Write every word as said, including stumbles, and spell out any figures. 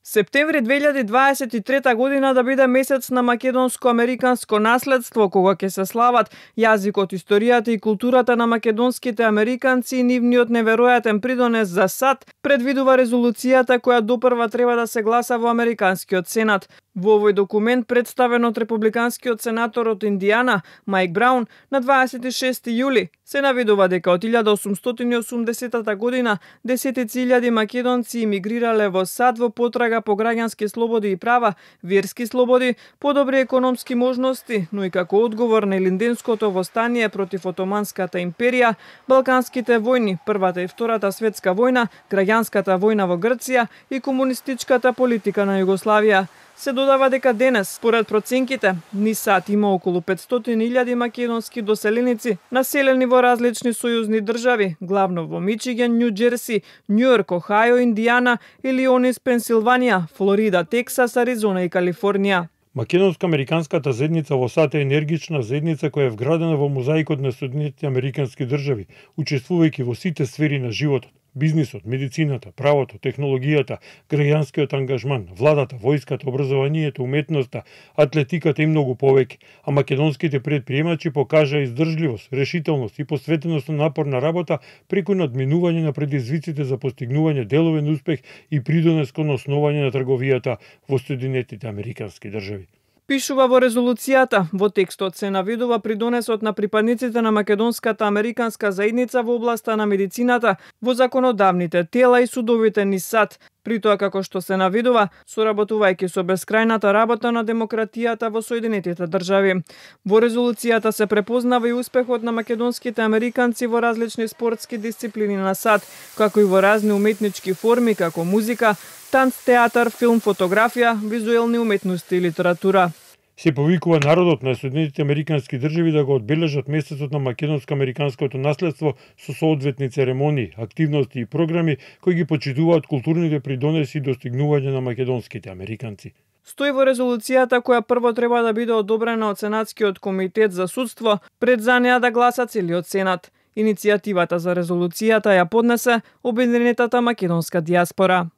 Септември две илјади дваесет и трета година да биде месец на македонско-американско наследство, кога ќе се слават јазикот, историјата и културата на македонските американци и нивниот неверојатен придонес за САД, предвидува резолуцијата која допрва треба да се гласа во Американскиот сенат. Во овој документ, представен од републиканскиот сенатор од Индијана, Мајк Браун, на дваесет и шести јули, се наведува дека од илјада осумстотини и осумдесетата година десетици илјади македонци имигрирале во САД во потрага по граѓански слободи и права, верски слободи, подобри економски можности, но и како одговор на Илинденското востание против Отоманската империја, Балканските војни, Првата и Втората светска војна, граѓанската војна во Грција и комунистичката политика на Југославија. Се додава дека денес, според проценките, низ САД има околу петстотини илјади македонски доселеници, населени во различни сојузни држави, главно во Мичиген, Њу Џерси, Њујорк, Охајо, Индијана, Илиноис, Пенсилванија, Флорида, Тексас, Аризона и Калифорнија. Македонско-американската заедница во САД е енергична заедница која е вградена во мозаикот на Соединетите американски држави, учествувајќи во сите сфери на животот: бизнисот, медицината, правото, технологијата, граѓанскиот ангажман, владата, војската, образованието, уметноста, атлетиката и многу повеќе. А македонските предприемачи покажаа издржливост, решителност и посветеност на напорна работа преку надминување на предизвиците за постигнување деловен успех и придонес кон основање на трговијата во Соединетите американски држави. Пишува во резолуцијата, во текстот се наведува придонесот на припадниците на македонската американска заедница во областа на медицината, во законодавните тела и судовите низ САД, при тоа како што се наведува, соработувајќи со бескрајната работа на демократијата во Соединетите држави. Во резолуцијата се препознава и успехот на македонските американци во различни спортски дисциплини на САД, како и во разни уметнички форми како музика, танц, театар, филм, фотографија, визуелни уметности и литература. Се повикува народот на Соединетите американски држави да го одбележат месецот на македонско-американското наследство со соодветни церемонии, активности и програми кои ги почитуваат културните придонеси и достигнувања на македонските американци. Стои во резолуцијата која прво треба да биде одобрена од Сенатскиот комитет за судство пред за неа да гласа целиот Сенат. Иницијативата за резолуцијата ја поднесе Обединетата македонска дијаспора.